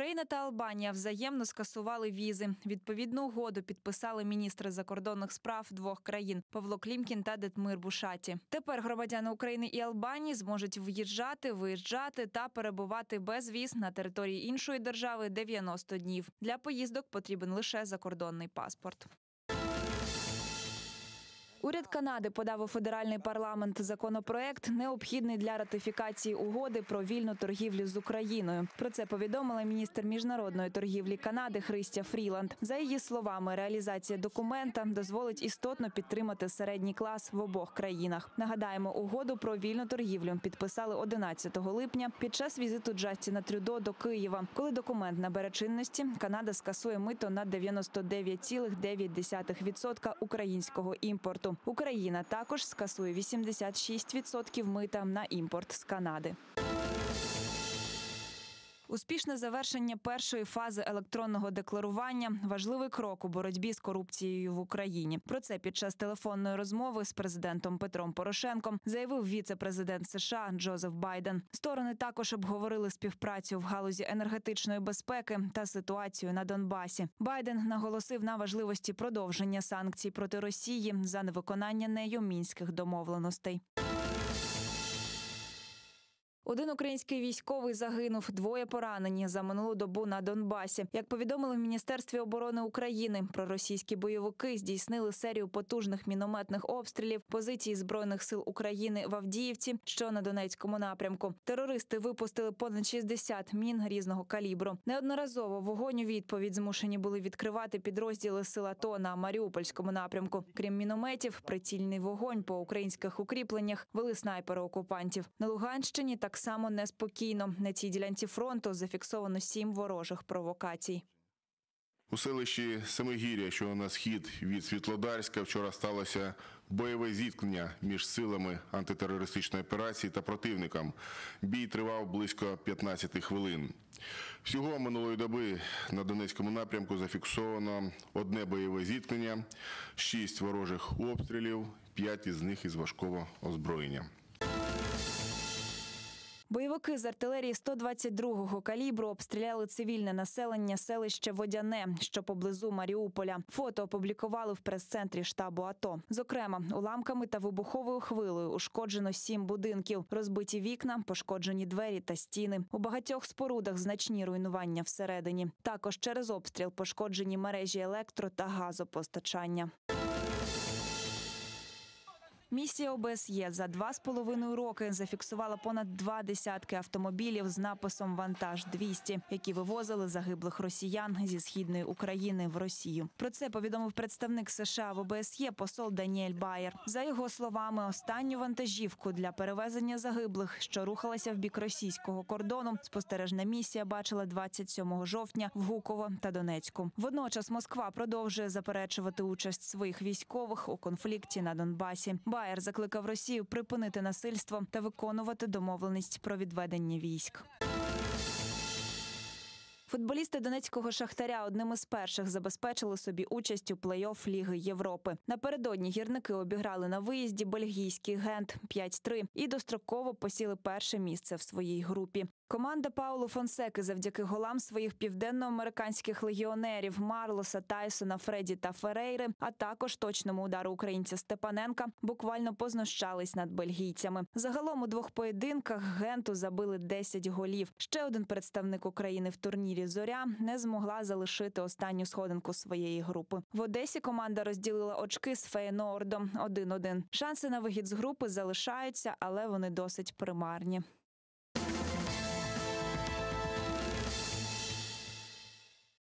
Україна та Албанія взаємно скасували візи. Відповідну угоду підписали міністри закордонних справ двох країн – Павло Клімкін та Детмир Бушаті. Тепер громадяни України і Албанії зможуть в'їжджати, виїжджати та перебувати без віз на території іншої держави 90 днів. Для поїздок потрібен лише закордонний паспорт. Уряд Канади подав у федеральний парламент законопроект, необхідний для ратифікації угоди про вільну торгівлю з Україною. Про це повідомила міністр міжнародної торгівлі Канади Христя Фріланд. За її словами, реалізація документа дозволить істотно підтримати середній клас в обох країнах. Нагадаємо, угоду про вільну торгівлю підписали 11 липня під час візиту Джастіна Трюдо до Києва. Коли документ набере чинності, Канада скасує мито на 99,9% українського імпорту. Україна також скасує 86% мита на імпорт з Канади. Успішне завершення першої фази електронного декларування – важливий крок у боротьбі з корупцією в Україні. Про це під час телефонної розмови з президентом Петром Порошенком заявив віце-президент США Джозеф Байден. Сторони також обговорили співпрацю в галузі енергетичної безпеки та ситуацію на Донбасі. Байден наголосив на важливості продовження санкцій проти Росії за невиконання нею мінських домовленостей. Один український військовий загинув, двоє поранені за минулу добу на Донбасі. Як повідомили в Міністерстві оборони України, проросійські бойовики здійснили серію потужних мінометних обстрілів позицій Збройних сил України в Авдіївці, що на Донецькому напрямку. Терористи випустили понад 60 мін різного калібру. Неодноразово вогонь у відповідь змушені були відкривати підрозділи сил АТО на Маріупольському напрямку. Крім мінометів, прицільний вогонь по українських укріпленнях вели снайпери окупантів. На Луганщині так само неспокійно. На цій ділянці фронту зафіксовано 7 ворожих провокацій. У селищі Семигір'я, що на схід від Світлодарська, вчора сталося бойове зіткнення між силами антитерористичної операції та противником. Бій тривав близько 15 хвилин. Всього минулої доби на Донецькому напрямку зафіксовано одне бойове зіткнення, 6 ворожих обстрілів, 5 із них із важкого озброєння. Бойовики з артилерії 122-го калібру обстріляли цивільне населення селища Водяне, що поблизу Маріуполя. Фото опублікували в прес-центрі штабу АТО. Зокрема, уламками та вибуховою хвилею ушкоджено 7 будинків, розбиті вікна, пошкоджені двері та стіни. У багатьох спорудах значні руйнування всередині. Також через обстріл пошкоджені мережі електро- та газопостачання. Місія ОБСЄ за 2,5 роки зафіксувала понад 2 десятки автомобілів з написом «Вантаж-200», які вивозили загиблих росіян зі Східної України в Росію. Про це повідомив представник США в ОБСЄ посол Даніель Байер. За його словами, останню вантажівку для перевезення загиблих, що рухалася в бік російського кордону, спостережна місія бачила 27 жовтня в Гуково та Донецьку. Водночас Москва продовжує заперечувати участь своїх військових у конфлікті на Донбасі. Байер закликав Росію припинити насильство та виконувати домовленість про відведення військ. Футболісти донецького «Шахтаря» одним із перших забезпечили собі участь у плей-офф Ліги Європи. Напередодні гірники обіграли на виїзді бельгійський «Гент» 5-3 і достроково посіли перше місце в своїй групі. Команда Пауло Фонсеки завдяки голам своїх південноамериканських легіонерів Марлоса, Тайсона, Фредді та Ферейри, а також точному удару українця Степаненка, буквально познущались над бельгійцями. Загалом у 2 поєдинках «Генту» забили 10 голів. Ще один представник України в турнірі «Зоря» не змогла залишити останню сходинку своєї групи. В Одесі команда розділила очки з Фейеноордом 1-1. Шанси на вихід з групи залишаються, але вони досить примарні.